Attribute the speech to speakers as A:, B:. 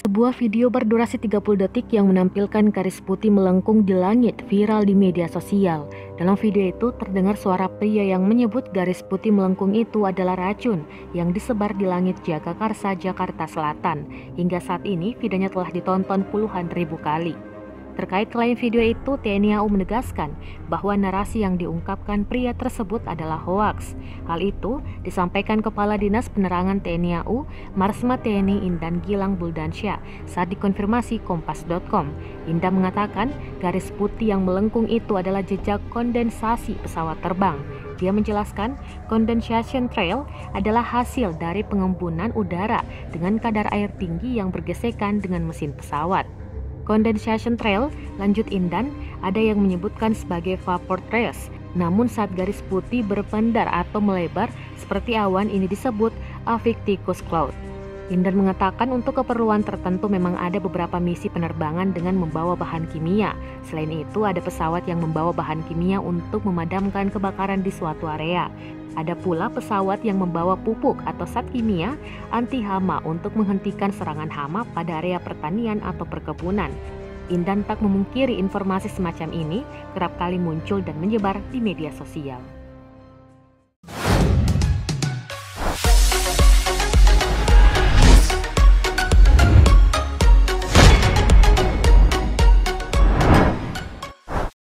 A: Sebuah video berdurasi 30 detik yang menampilkan garis putih melengkung di langit viral di media sosial. Dalam video itu terdengar suara pria yang menyebut garis putih melengkung itu adalah racun yang disebar di langit Jagakarsa, Jakarta Selatan. Hingga saat ini videonya telah ditonton puluhan ribu kali. Terkait klaim video itu, TNI AU menegaskan bahwa narasi yang diungkapkan pria tersebut adalah hoaks. Hal itu disampaikan Kepala Dinas Penerangan TNI AU, Marsma TNI Indan Gilang Buldansyah saat dikonfirmasi Kompas.com. Indan mengatakan garis putih yang melengkung itu adalah jejak kondensasi pesawat terbang. Dia menjelaskan, condensation trail adalah hasil dari pengembunan udara dengan kadar air tinggi yang bergesekan dengan mesin pesawat. Condensation trail, lanjut Indan, ada yang menyebutkan sebagai vapor trails. Namun saat garis putih berpendar atau melebar seperti awan, ini disebut Aviticus cloud. Indan mengatakan untuk keperluan tertentu memang ada beberapa misi penerbangan dengan membawa bahan kimia. Selain itu ada pesawat yang membawa bahan kimia untuk memadamkan kebakaran di suatu area. Ada pula pesawat yang membawa pupuk atau zat kimia anti hama untuk menghentikan serangan hama pada area pertanian atau perkebunan. Indan tak memungkiri informasi semacam ini kerap kali muncul dan menyebar di media sosial.